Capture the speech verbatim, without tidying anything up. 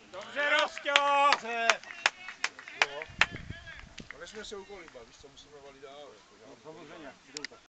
Dobře, Rostě! Dobře. Jo. A nesmíme se ukolíbat, víš co, musíme valit dál. No, samozřejmě, jdou tak.